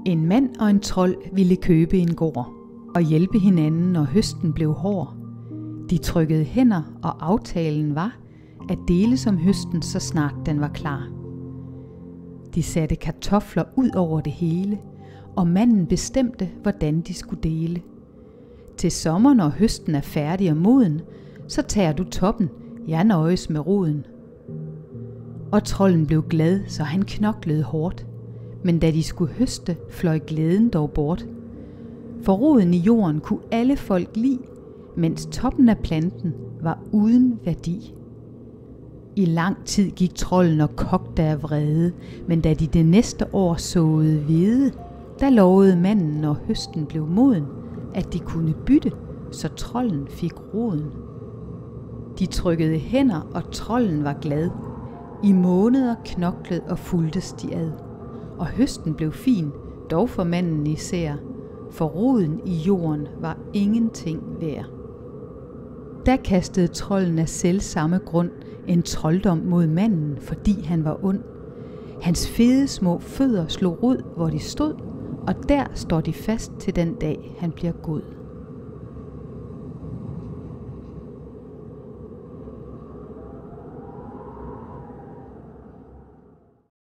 En mand og en trold ville købe en gård og hjælpe hinanden, når høsten blev hård. De trykkede hænder, og aftalen var at dele som høsten, så snart den var klar. De satte kartofler ud over det hele, og manden bestemte, hvordan de skulle dele. Til sommer, når høsten er færdig og moden, så tager du toppen, jeg nøjes med roden. Og trolden blev glad, så han knoklede hårdt. Men da de skulle høste, fløj glæden dog bort. For roden i jorden kunne alle folk lide, mens toppen af planten var uden værdi. I lang tid gik trolden og kogte af vrede, men da de det næste år såede hvede, der lovede manden, når høsten blev moden, at de kunne bytte, så trolden fik roden. De trykkede hænder, og trolden var glad. I måneder knoklede og fulgtes de ad. Og høsten blev fin, dog for manden især, for roden i jorden var ingenting værd. Da kastede trolden af selv samme grund en trolddom mod manden, fordi han var ond. Hans fede små fødder slog rod, hvor de stod, og der står de fast til den dag, han bliver god.